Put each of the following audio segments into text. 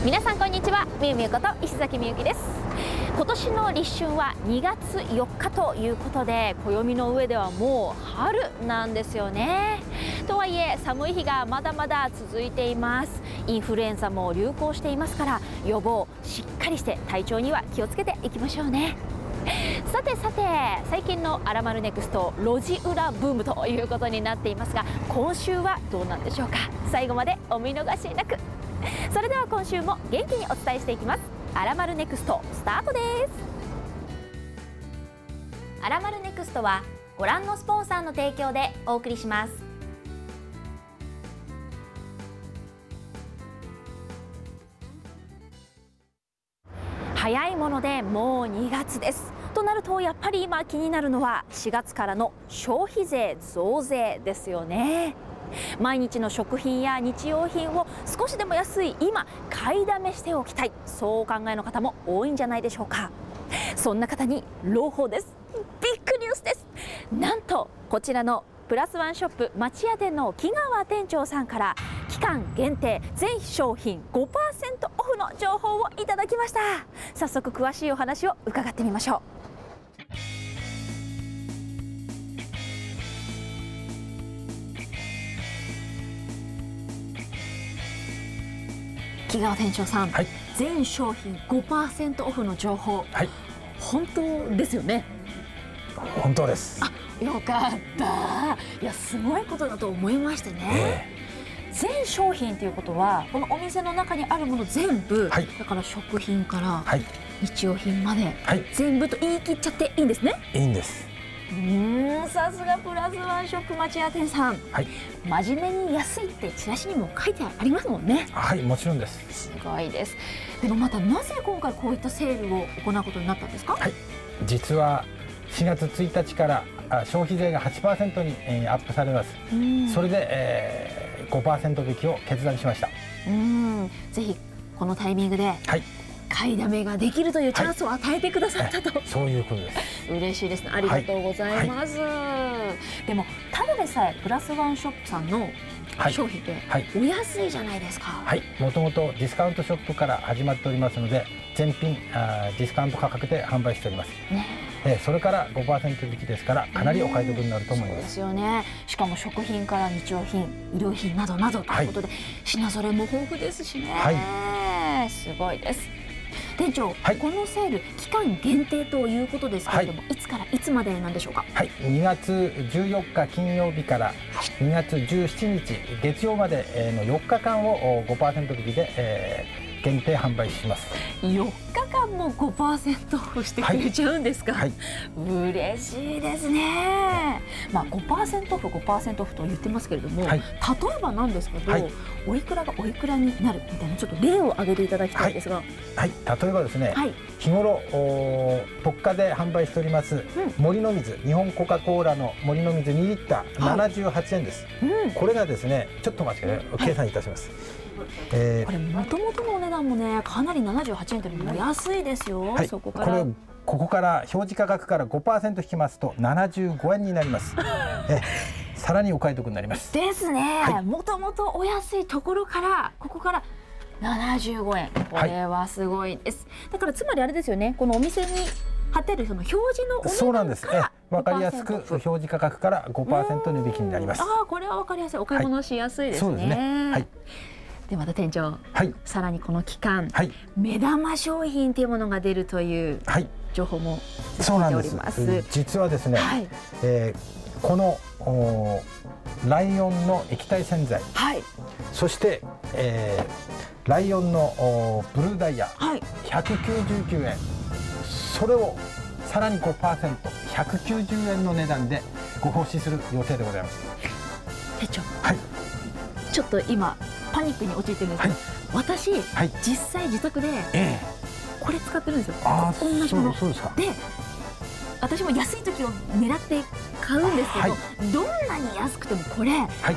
皆さんこんにちは、みゆみゆこと石崎みゆきです。今年の立春は2月4日ということで、暦の上ではもう春なんですよね。とはいえ寒い日がまだまだ続いています。インフルエンザも流行していますから、予防しっかりして体調には気をつけていきましょうね。さて最近のアラマルネクスト路地裏ブームということになっていますが、今週はどうなんでしょうか。最後までお見逃しなく。それでは今週も元気にお伝えしていきます。アラマルネクストスタートです。アラマルネクストはご覧のスポンサーの提供でお送りします。早いものでもう2月ですとなると、やっぱり今気になるのは4月からの消費税増税ですよね。毎日の食品や日用品を少しでも安い今買いだめしておきたい、そうお考えの方も多いんじゃないでしょうか。そんな方に朗報です。ビッグニュースです。なんとこちらのプラスワンショップ町屋店の木川店長さんから期間限定全商品 5% オフの情報をいただきました。早速詳しいお話を伺ってみましょう。木川店長さん、はい、全商品 5% オフの情報、はい、本当ですよね。 本当です。 あ、よかった。いや、すごいことだと思いましてね、全商品ということはこのお店の中にあるもの全部、はい、だから食品から日用品まで、はい、全部と言い切っちゃっていいんですね。 いいんです。 さすがプラスワンショップ町屋店さん、はい、真面目に安いってチラシにも書いてありますもんね。 はい、もちろんです。 すごいです。でもまたなぜ今回こういったセールを行うことになったんですか。 はい、実は4月1日から消費税が 8% にアップされます。それで、5% 引きを決断しました。 ぜひこのタイミングで、はい、買いだめができるというチャンスを与えてくださったと、はい、 そういうことです。 嬉しいですね。ありがとうございます。でもただでさえプラスワンショップさんの商品ってお安いじゃないですか。 はい、もともとディスカウントショップから始まっておりますので、全品ディスカウント価格で販売しております。それから 5% 引きですから、かなりお買い得になると思います。 そうですよね。しかも食品から日用品、衣料品などなどということで、品揃えも豊富ですしね、すごいです。店長、このセール期間限定ということですけれども、いつからいつまでなんでしょうか。 はい、2月14日金曜日から2月17日月曜までの4日間を 5% 引きで限定販売します。 4日間も 5% オフしてくれちゃうんですか。はい、嬉しいですね。まあ 5% オフ 5% オフと言ってますけれども、例えばなんですけど、おいくらがおいくらになるみたいな、ちょっと例を挙げていただきたいんですが。 はい、例えばですね、日頃特価で販売しております森の水、日本コカ・コーラの森の水2リッター78円です。これがですね、ちょっとお待ちください、計算いたします。 これもともとのお値段もね、かなり78円というのも安いですよ。そこからここから表示価格から 5% 引きますと75円になります。さらにお買い得になりますですね。もともとお安いところからここから75円、これはすごいです。だからつまりあれですよね、このお店に貼ってるその表示のお値段から、 そうなんです。わかりやすく表示価格から 5% 値引きになります。 これはわかりやすい。お買い物しやすいですね。そうですね。はい。でまた店長、さらにこの期間、目玉商品というものが出るという情報も聞いております。 実はですね、このライオンの液体洗剤、そして、ライオンのブルーダイヤ、199円、それをさらに 5%190 円の値段でご奉仕する予定でございます。 店長、ちょっと今パニックに陥ってるんですけど、私、実際自宅でこれ使ってるんですよ。同じもので、私も安い時を狙って買うんですけど、どんなに安くてもこれ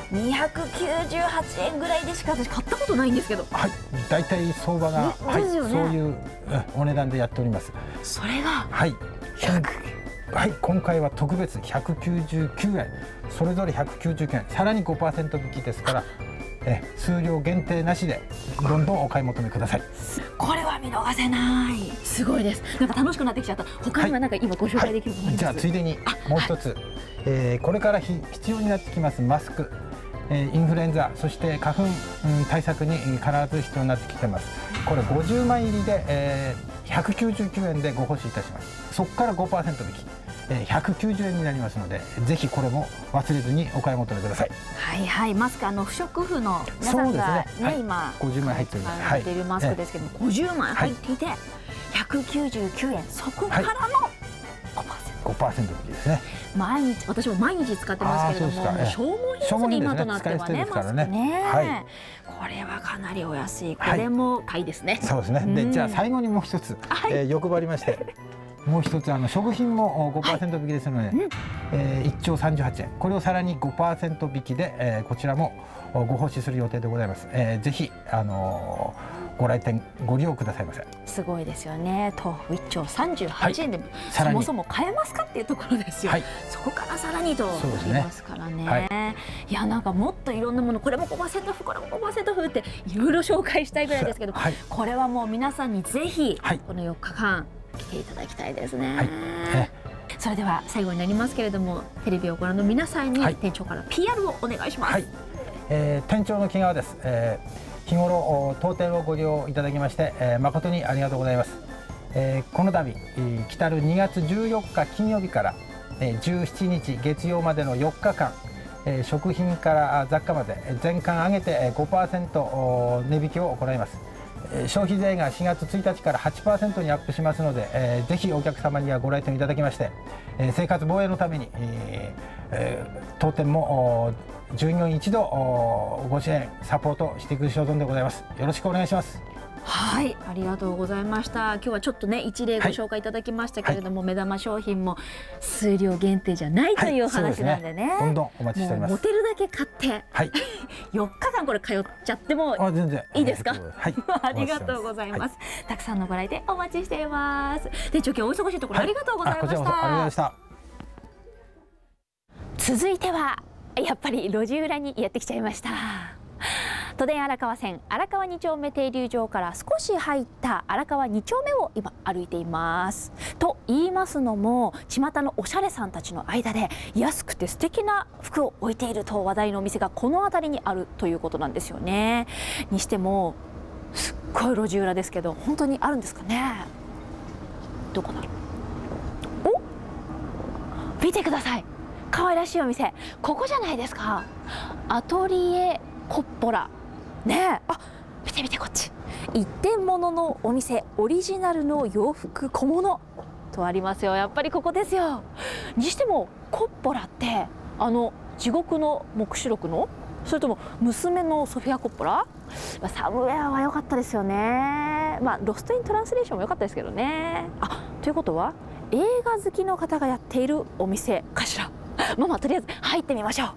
298円ぐらいでしか私買ったことないんですけど。 だいたい相場がそういうお値段でやっております。 それが今回は特別199円、それぞれ199円、さらに 5% 引きですから数量限定なしでどんどんお買い求めください。 これは見逃せない。すごいです。なんか楽しくなってきちゃった。他にはなんか今ご紹介できるものあります？ じゃあついでにもう一つ、これから必要になってきますマスク、インフルエンザ、そして花粉、対策に必ず必要になってきてます。これ50枚入りで、199円でご奉仕いたします。そこから 5% 引き、190円になりますので、ぜひこれも忘れずにお買い求めください。 はいはい、マスク不織布の皆さんがね、今 50枚入っております。 入っているマスクですけども、50枚入っていて199円、そこからの 5% 引きですね。 私も毎日使ってますけれども、消耗品です今となってはね、マスクね。これはかなりお安い。これも買いですね。 そうですね。で、じゃあ最後にもう一つ欲張りまして。もう一つ食品も 5% 引きですので、1丁38円、これをさらに 5% 引きで、こちらもご奉仕する予定でございます。ぜひご来店ご利用くださいませ。すごいですよね。豆腐1丁38円で、そもそも買えますかっていうところですよ。そこからさらにとなりますからね。いや、なんかもっといろんなもの、これも 5% オフ、これも 5% オフっていろいろ紹介したいぐらいですけど、これはもう皆さんにぜひこの4日間来ていただきたいですね。それでは最後になりますけれども、テレビをご覧の皆さんに店長から PR をお願いします。 店長の木川です。日頃当店をご利用いただきまして、誠にありがとうございます。この度来たる2月14日金曜日から17日月曜までの4日間、食品から雑貨まで全館上げて 5% 値引きを行います。消費税が4月1日から 8% にアップしますので、ぜひお客様にはご来店いただきまして、生活防衛のために、当店も従業員一同ご支援サポートしていく所存でございます。よろしくお願いします。 はい、ありがとうございました。今日はちょっとね一例ご紹介いただきましたけれども、目玉商品も数量限定じゃないというお話なんでね、 どんどんお待ちしております。 持てるだけ買って、4日間これ通っちゃってもいいですか？ありがとうございます。たくさんのご来店お待ちしています。店長、今日お忙しいところありがとうございました。 こちらこそありがとうございました。 続いてはやっぱり路地裏にやってきちゃいました。都電荒川線荒川2丁目停留場から少し入った荒川2丁目を今歩いています。と言いますのも、巷のおしゃれさんたちの間で安くて素敵な服を置いていると話題のお店がこの辺りにあるということなんですよね。にしてもすっごい路地裏ですけど、本当にあるんですかね。どこだろう。お、見てください、可愛らしいお店、ここじゃないですか。アトリエコッポラね。見て見て、こっち一点物のお店、オリジナルの洋服小物とありますよ。やっぱりここですよ。にしてもコッポラって地獄の黙示録の、それとも娘のソフィア・コッポラ？サムウェアは良かったですよね。ロスト・イン・トランスレーションも良かったですけどね。ということは映画好きの方がやっているお店かしら。とりあえず入ってみましょう。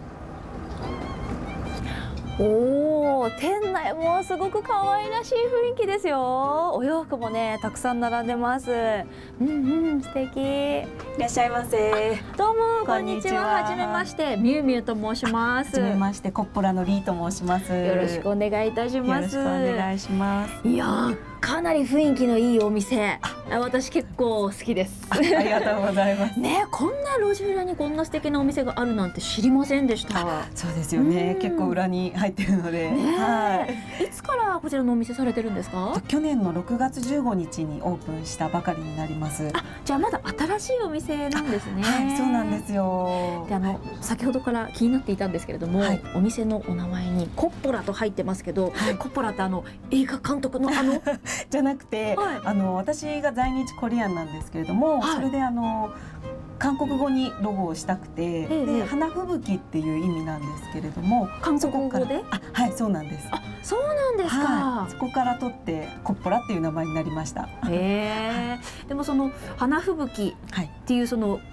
店内もすごく可愛らしい雰囲気ですよ。お洋服もねたくさん並んでます。素敵。 いらっしゃいませ。 どうもこんにちは。はじめまして、みゆみゆと申します。 はじめまして、コッポラのリーと申します。 よろしくお願いいたします。 よろしくお願いします。 いやかなり雰囲気のいいお店、私結構好きです。 ありがとうございます。 ね、こんな路地裏にこんな素敵なお店があるなんて知りませんでした。 そうですよね。結構裏に入ってるので。 いつからこちらのお店されてるんですか？ 去年の6月15日にオープンしたばかりになります。 じゃあまだ新しいお店なんですね。 そうなんですよ。 で先ほどから気になっていたんですけれども、お店のお名前にコッポラと入ってますけど、コッポラって映画監督のじゃなくて、私が在日コリアンなんですけれども、それで韓国語にロゴをしたくて、で花吹雪っていう意味なんですけれども、 韓国語で？ はい、そうなんです。 そうなんですか。 そこから取ってコッポラっていう名前になりました。 でもその花吹雪っていうその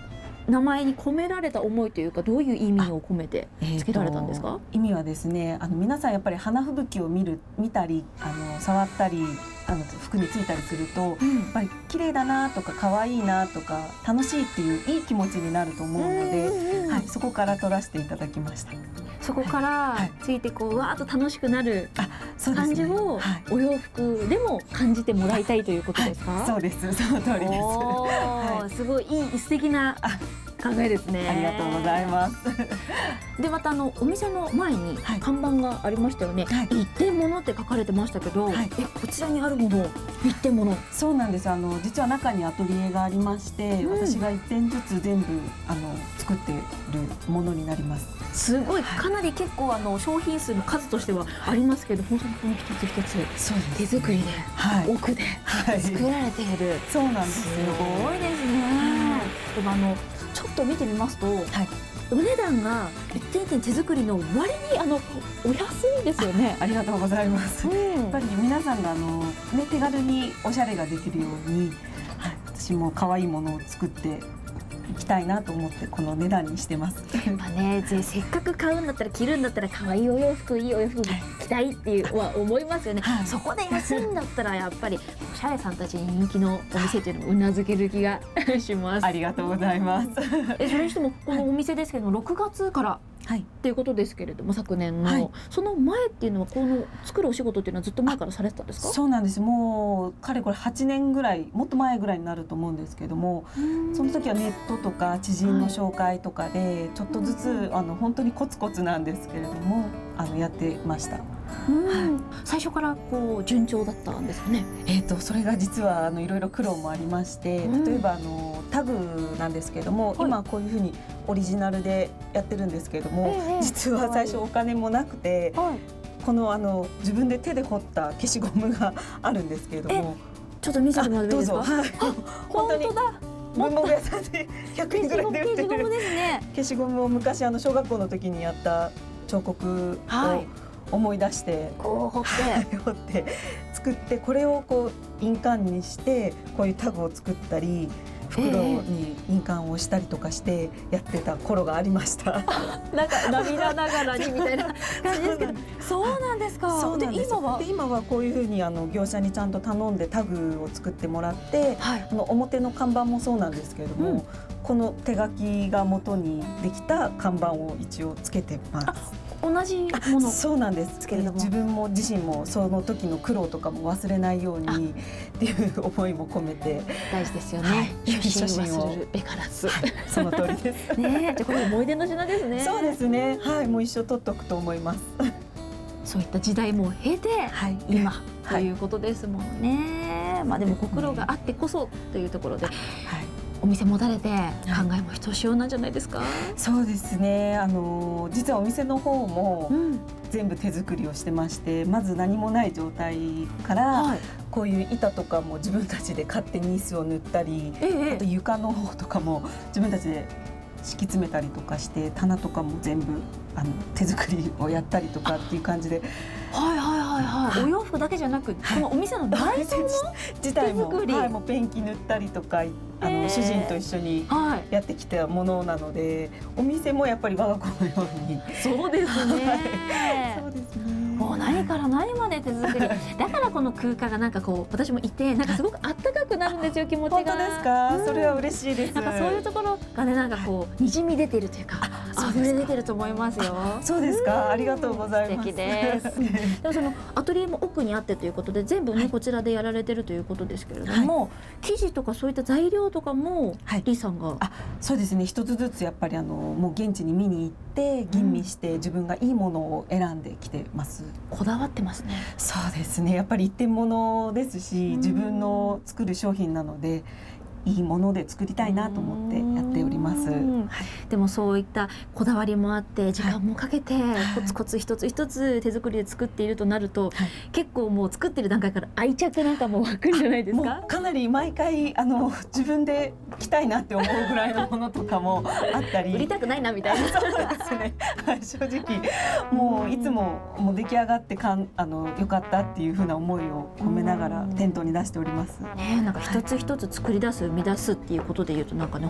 名前に込められた思いというか、どういう意味を込めてつけられたんですか？ 意味はですね、皆さんやっぱり花吹雪を見たり触ったり服についたりすると、やっぱり綺麗だなとか可愛いなとか楽しいっていういい気持ちになると思うので、そこから取らせていただきました。 そこからついてこうわーっと楽しくなる感じをお洋服でも感じてもらいたいということですか？ そうです、その通りです。 すごいいい素敵な考えですね。 ありがとうございます。 でまたお店の前に看板がありましたよね。一点物って書かれてましたけど、こちらにあるもの一点物。 そうなんです。実は中にアトリエがありまして、私が一点ずつ全部作っているものになります。 すごいかなり結構商品数の数としてはありますけど、本当にこの一つ一つ手作りで奥で作られている。 そうなんです。 すごいですね。でもちょっと見てみますと、お値段が一点一点手作りの割にお安いですよね。 ありがとうございます。やっぱり皆さんが手軽におしゃれができるように、私も可愛いものを作っていきたいなと思ってこの値段にしてます。 やっぱね、せっかく買うんだったら着るんだったら可愛いお洋服、いいお洋服着たいっていうは思いますよね。そこで安いんだったらやっぱりおしゃれさんたちに人気のお店というのもうなずける気がします。 ありがとうございます。 それにしてもこのお店ですけども6月からっていうことですけれども、昨年のその前っていうのはこの作るお仕事っていうのはずっと前からされてたんですか？ そうなんです。もうかれこれ8年ぐらい、もっと前ぐらいになると思うんですけども、その時はネットとか知人の紹介とかでちょっとずつ本当にコツコツなんですけれどもやってました。 最初からこう順調だったんですかね？ それが実はいろいろ苦労もありまして、例えばタグなんですけども、今こういうふうにオリジナルでやってるんですけれども、実は最初お金もなくて、この自分で手で彫った消しゴムがあるんですけれども、 ちょっと見せてもらっていいですか？ 本当だ。文房具屋さんで100円ぐらいで売ってる消しゴムを昔小学校の時にやった彫刻を思い出してこう彫って作って、これをこう印鑑にしてこういうタグを作ったり袋に印鑑をしたりとかしてやってた頃がありました。 なんか涙ながらにみたいな感じですけど、そうなんですか。 そうなんです。今はこういうふうに業者にちゃんと頼んでタグを作ってもらって、表の看板もそうなんですけれども、この手書きが元にできた看板を一応つけてます。 同じもの。 そうなんですけれども、自分も自身もその時の苦労とかも忘れないようにっていう思いも込めて。 大事ですよね。初心忘れるべからず。 その通りです。 ね、じゃこれ思い出の品ですね。 そうですね。はい、もう一生取っておくと思います。 そういった時代も経て今ということですもんね。まあでもご苦労があってこそというところで。お店持たれて考えもひとしおなんじゃないですか？ そうですね。実はお店の方も全部手作りをしてまして、まず何もない状態から、こういう板とかも自分たちで勝手に椅子を塗ったり、あと床の方とかも自分たちで敷き詰めたりとかして、棚とかも全部手作りをやったりとかっていう感じで。 お洋服だけじゃなく、このお店の内装の自体ももうペンキ塗ったりとか、主人と一緒にやってきたものなので、お店もやっぱり我が子のように。 そうですね。 そうですね。 もう何から何まで手作り。だからこの空間がなんかこう私もいて、なんかすごくあったかくなるんですよ、気持ちが。 本当ですか？それは嬉しいです。 なんかそういうところがね、なんかこう滲み出てるというか、溢れ出てると思いますよ。 そうですか。ありがとうございます。 素敵です。でもそのアトリエも奥にあってということで、全部ねこちらでやられてるということですけれども、生地とかそういった材料とかもリーさんが。 そうですね。一つずつやっぱりもう現地に見に行って吟味して自分がいいものを選んできてます。 こだわってますね。 そうですね。やっぱり一点物ですし、自分の作る商品なので。いいもので作りたいなと思ってやっております。 でもそういったこだわりもあって時間もかけてコツコツ一つ一つ手作りで作っているとなると、結構もう作ってる段階から愛着なんかも湧くんじゃないですか？ かなり毎回自分で着たいなって思うぐらいのものとかもあったり、 売りたくないなみたいな。 そうですね。正直もういつももう出来上がって良かったっていう風な思いを込めながら店頭に出しております。 なんか一つ一つ作り出す生み出すっていうことでいうと、なんかね本当に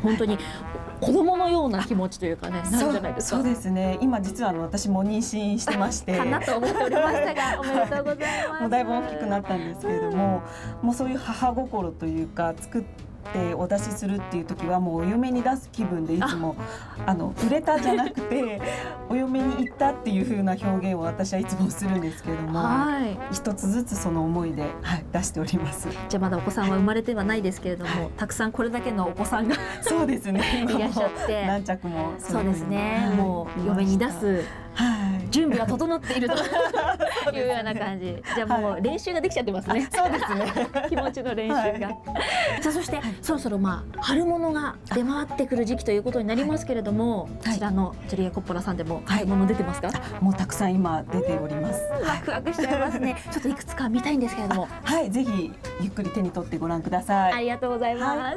子供のような気持ちというかね、なるじゃないですか。 そうですね。今実は私も妊娠してましてかなと思っておりましたが、おめでとうございます。 もうだいぶ大きくなったんですけれども、もうそういう母心というか、作ってお出しするっていう時はもうお嫁に出す気分でいつも売れたじゃなくてお嫁に行ったっていう風な表現を私はいつもするんですけれども、一つずつその思いで、出しております。 じゃあまだお子さんは生まれてはないですけれども、たくさんこれだけのお子さんがそうですねいらっしゃって何着もそうですね、もう嫁に出す準備が整っているというような感じ。じゃあもう練習ができちゃってますね。 そうですね。 気持ちの練習が。さあそしてそろそろ春物が出回ってくる時期ということになりますけれども、こちらのアトリエコッポラさんでも春物出てますか？ もうたくさん今出ております。 ワクワクしちゃいますね。ちょっといくつか見たいんですけれども、 ぜひゆっくり手に取ってご覧ください。 ありがとうございます。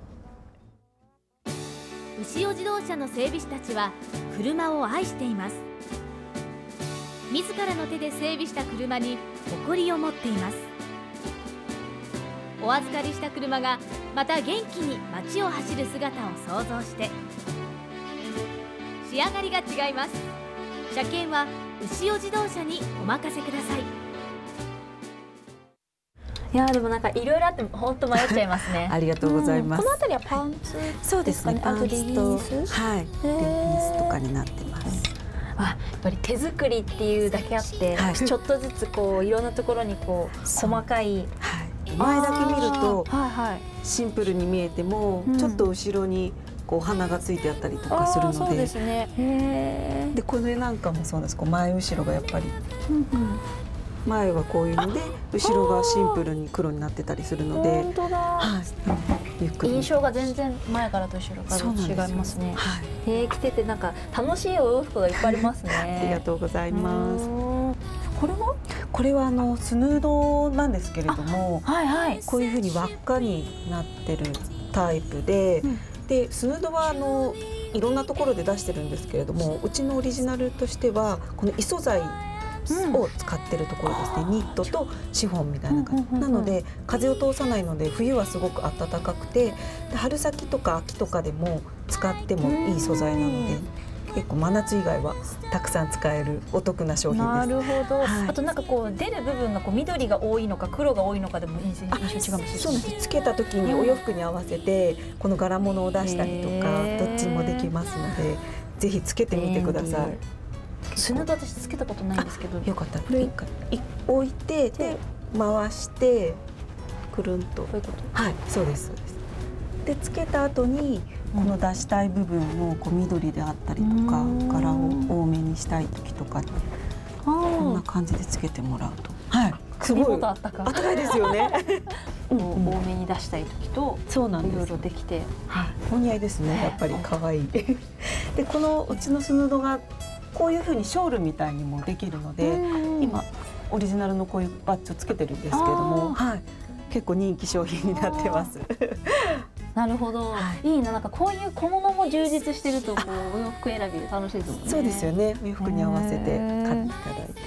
牛尾自動車の整備士たちは車を愛しています。自らの手で整備した車に誇りを持っています。お預かりした車がまた元気に街を走る姿を想像して、仕上がりが違います。車検は牛尾自動車にお任せください。 いやでもなんかいろいろあって本当迷っちゃいますね。 ありがとうございます。 この辺りはパンツ、 そうですね。パンツとレギンスとかになってます。 やっぱり手作りっていうだけあって、ちょっとずつこういろんなところにこう細かい、 前だけ見るとシンプルに見えても、ちょっと後ろにこう花がついてあったりとかするので、 そうですね。 でこれなんかもそうです。こう前後ろがやっぱり。前はこういうので後ろがシンプルに黒になってたりするので、 本当だ。 ゆっくり印象が全然前からと後ろから違いますね。着ててなんか楽しいお洋服がいっぱいありますね。 ありがとうございます。これはスヌードなんですけれども、こういうふうに輪っかになってるタイプで、でスヌードはいろんなところで出してるんですけれども、うちのオリジナルとしてはこの異素材を使ってるところですね。ニットとシフォンみたいな感じなので、風を通さないので冬はすごく暖かくて、で春先とか秋とかでも使ってもいい素材なので、結構真夏以外はたくさん使えるお得な商品です。 なるほど。あとなんかこう出る部分がこう緑が多いのか黒が多いのかでも印象違うかもしれない。 そうなんです。つけた時にお洋服に合わせてこの柄物を出したりとかどっちもできますので、ぜひつけてみてください。 スヌード私つけたことないんですけど、 よかったら一回置いて、で回してくるんと、 こういうこと。 そうですそうです。でつけた後にこの出したい部分をこう緑であったりとか柄を多めにしたい時とかにこんな感じでつけてもらうと、 すごいあったかいですよね。 多めに出したい時といろいろできて、 お似合いですね。やっぱり可愛い。でこのうちのスヌードがこういう風にショールみたいにもできるので、今オリジナルのこういうバッジをつけてるんですけれども、結構人気商品になってます。 なるほど、いいな。なんかこういう小物も充実してるとこうお洋服選び楽しいですもんね。 そうですよね。お洋服に合わせて買っていただいて。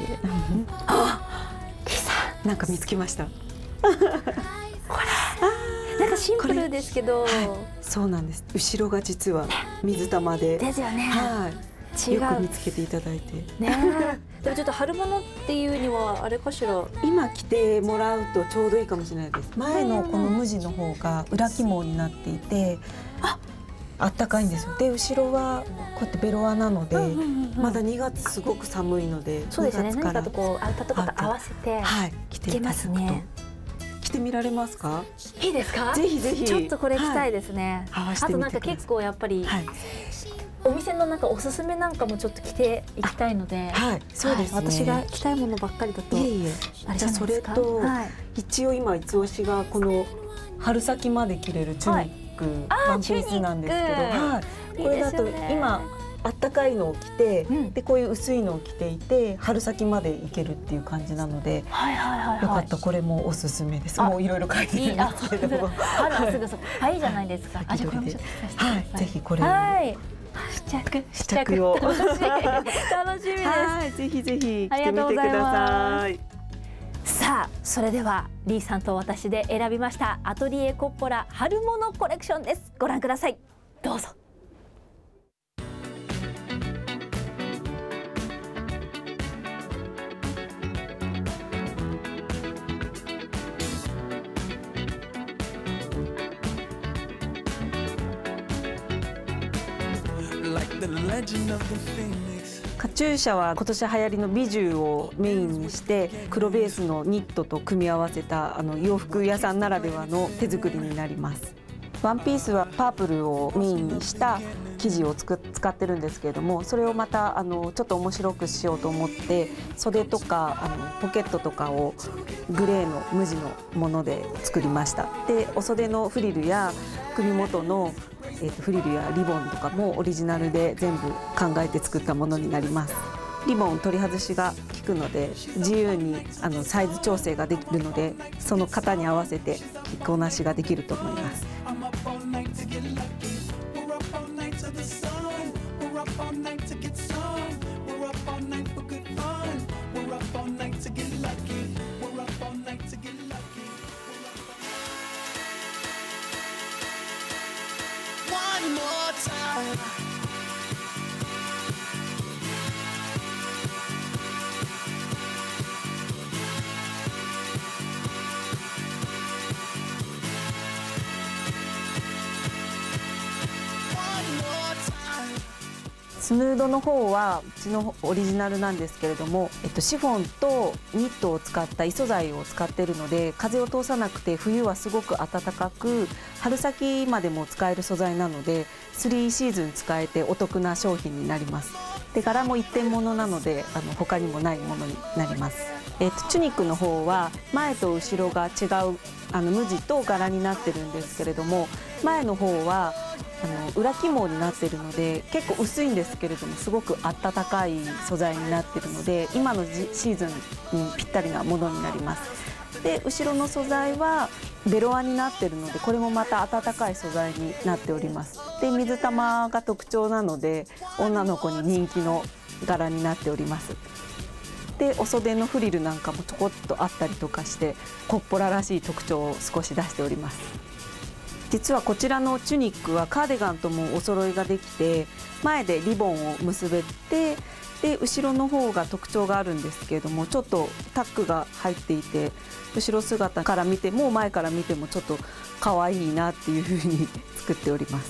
リサなんか見つけました。 これなんかシンプルですけど、 そうなんです。後ろが実は水玉で。 ですよね。 よく見つけていただいて。 でもちょっと春物っていうにはあれかしら。 今着てもらうとちょうどいいかもしれないです。前のこの無地の方が裏起毛になっていて、あったかいんですよ。で後ろはこうやってベロアなので、まだ2月すごく寒いので、 そうですね。何かとこうアウターとかと合わせて着てますね。 着てみられますか？ いいですか？ ぜひぜひ。 ちょっとこれ着たいですね。あとなんか結構やっぱり。お店のなんかおすすめなんかもちょっと着ていきたいので、 そうですね。 私が着たいものばっかりだと、 じゃあそれと一応今一押しがこの春先まで着れるチュニックワンピースなんですけど、これだと今あったかいのを着て、でこういう薄いのを着ていて春先までいけるっていう感じなので、よかったこれもおすすめです。もういろいろ書いてるんですけども、 春すぐそこいいじゃないですか。じゃあこれもちょっとさせてください。 ぜひこれ試着を楽しみです。 ぜひぜひ着てみてください。 さあそれではリーさんと私で選びましたアトリエコッポラ春物コレクションです。ご覧ください。 どうぞ。 カチューシャは今年流行りのビジュをメインにして黒ベースのニットと組み合わせた洋服屋さんならではの手作りになります。ワンピースはパープルをメインにした生地を使ってるんですけれども、それをまたちょっと面白くしようと思って袖とかポケットとかをグレーの無地のもので作りました。でお袖のフリルや首元のフリルやリボンとかもオリジナルで全部考えて作ったものになります。リボン取り外しが効くので自由にサイズ調整ができるので、その型に合わせて着こなしができると思います。スヌードの方はうちのオリジナルなんですけれども、シフォンとニットを使った異素材を使っているので風を通さなくて冬はすごく暖かく春先までも使える素材なので3シーズン使えてお得な商品になります。で柄も一点物なので他にもないものになります。チュニックの方は前と後ろが違う無地と柄になってるんですけれども、前の方は裏起毛になっているので結構薄いんですけれどもすごく暖かい素材になっているので今のシーズンにぴったりなものになります。で後ろの素材はベロアになっているのでこれもまた暖かい素材になっております。で水玉が特徴なので女の子に人気の柄になっております。でお袖のフリルなんかもちょこっとあったりとかしてコッポラらしい特徴を少し出しております。実はこちらのチュニックはカーディガンともお揃いができて前でリボンを結べてで後ろの方が特徴があるんですけれどもちょっとタックが入っていて後ろ姿から見ても前から見てもちょっと可愛いなっていうふうに作っております。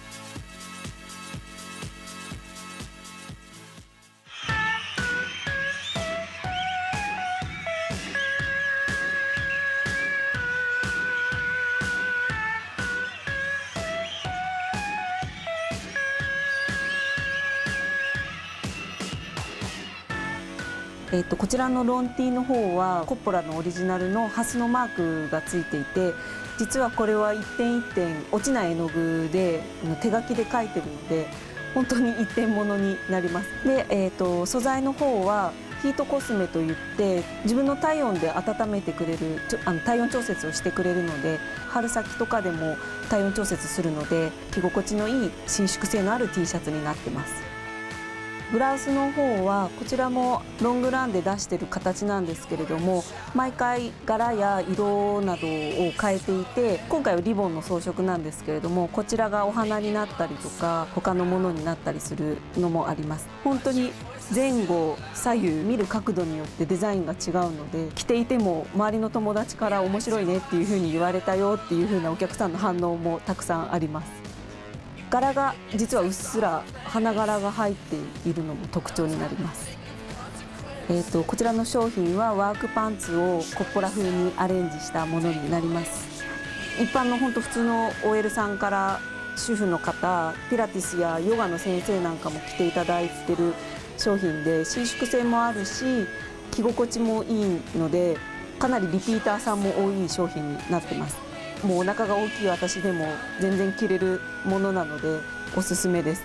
こちらのロンティーの方はコッポラのオリジナルのハスのマークがついていて実はこれは一点一点落ちない絵の具で手書きで描いてるので本当に一点物になります。で、素材の方はヒートコスメといって自分の体温で温めてくれる体温調節をしてくれるので春先とかでも体温調節するので着心地のいい伸縮性のある T シャツになってます。ブラウスの方はこちらもロングランで出している形なんですけれども毎回柄や色などを変えていて今回はリボンの装飾なんですけれどもこちらがお花になったりとか他のものになったりするのもあります。本当に前後左右見る角度によってデザインが違うので着ていても周りの友達から面白いねっていうふうに言われたよっていうふうなお客さんの反応もたくさんあります。柄が実はうっすら花柄が入っているのも特徴になります。こちらの商品はワークパンツをコッポラ風にアレンジしたものになります。一般の本当普通の OL さんから主婦の方ピラティスやヨガの先生なんかも着ていただいている商品で伸縮性もあるし着心地もいいのでかなりリピーターさんも多い商品になってます。もうお腹が大きい私でも全然着れるものなのでおすすめです。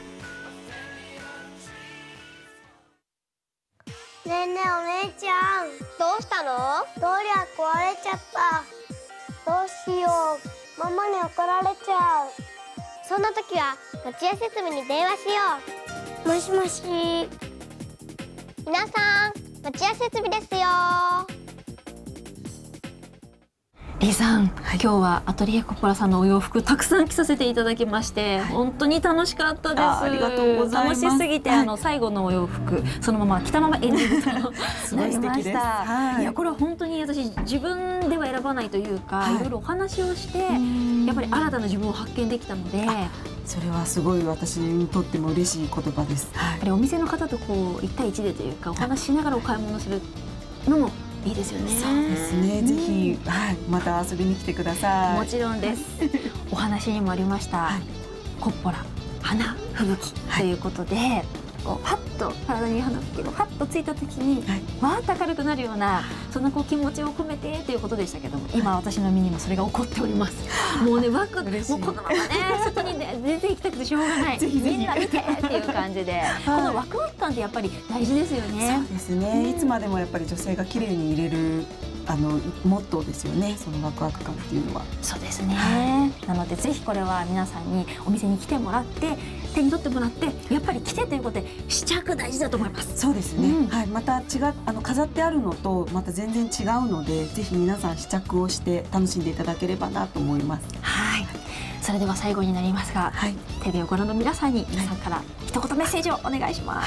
ねえねえお姉ちゃんどうしたの？ドリア壊れちゃった。どうしようママに怒られちゃう。そんな時は町屋設備に電話しよう。もしもし皆さん町屋設備ですよ。 リーさん、今日はアトリエコッポラさんのお洋服たくさん着させていただきまして、本当に楽しかったです。 ありがとうございます。 楽しすぎて、最後のお洋服そのまま着たままエンディングとなりました。いや、これは本当に私自分では選ばないというか、いろいろお話をしてやっぱり新たな自分を発見できたので、 それはすごい私にとっても嬉しい言葉です。 やっぱりお店の方とこう1対1でというかお話ししながらお買い物するのもいいですよね。 そうですね。ぜひ、また遊びに来てください。 もちろんです。お話にもありました。コッポラ花吹雪ということで、こうパッと体に花吹雪がパッとついた時に、わーっと明るくなるような、そんなこう気持ちを込めてということでしたけども、今私の身にもそれが起こっております。もうね、もうこのままね、外に出て行きたくてしょうがない。みんな見てっていう感じで、このワクワク感ってやっぱり大事ですよね。 そうですね。いつまでもやっぱり女性が綺麗に入れるモットーですよね。そのワクワク感っていうのは。 そうですね。なのでぜひこれは皆さんにお店に来てもらって手に取ってもらって、やっぱり着てということで試着大事だと思います。 そうですね。また飾ってあるのとまた全然違うので、ぜひ皆さん試着をして楽しんでいただければなと思います。 はい。それでは最後になりますが、テレビをご覧の皆さんに皆さんから一言メッセージをお願いします。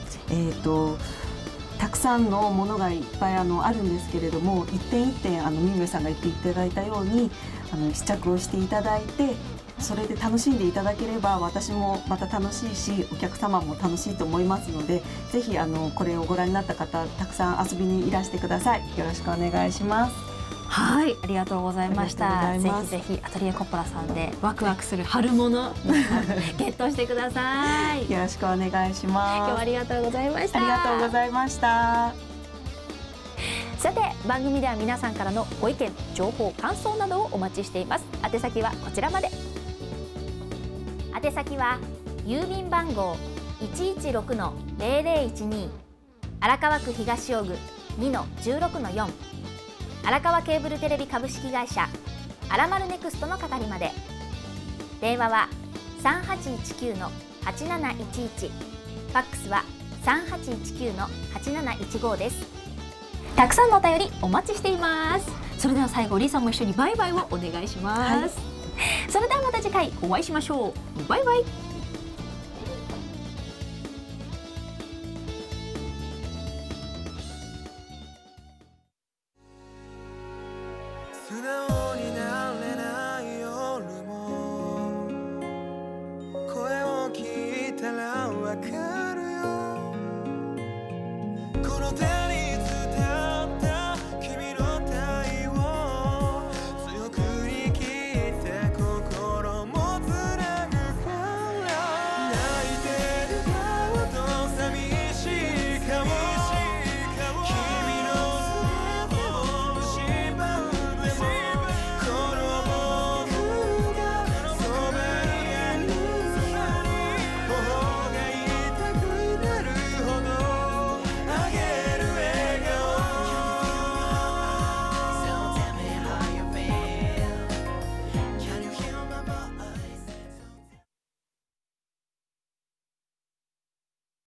たくさんのものがいっぱいあるんですけれども、一点一点みむさんが言っていただいたように試着をしていただいて、それで楽しんでいただければ私もまた楽しいし、お客様も楽しいと思いますので、ぜひこれをご覧になった方たくさん遊びにいらしてください。よろしくお願いします。 はい、ありがとうございました。ぜひぜひアトリエコッポラさんでワクワクする春物ゲットしてください。 よろしくお願いします。 今日はありがとうございました。 ありがとうございました。 さて、番組では皆さんからのご意見、情報、感想などをお待ちしています。宛先はこちらまで。宛先は郵便番号 116-0012 荒川区東尾久 2-16-4 荒川ケーブルテレビ株式会社アラマルネクストの係まで。電話は 3819-8711、ファックスは 3819-8715 です。たくさんのお便りお待ちしています。それでは最後、リーさんも一緒にバイバイをお願いします。それではまた次回お会いしましょう。バイバイ。